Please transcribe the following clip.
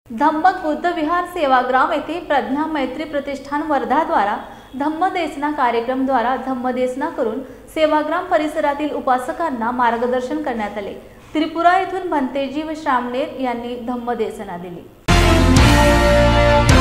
धम्मक बुद्ध विहार सेवाग्राम येथे प्रज्ञा मैत्री प्रतिष्ठान वर्धा द्वारा धम्मदेसना कार्यक्रम द्वारा धम्मदेसना करून सेवाग्राम परिसरातील उपासकांना मार्गदर्शन करण्यात आले। त्रिपुरा येथून भंतेजी व श्रामनेर यांनी धम्मदेसना दिली।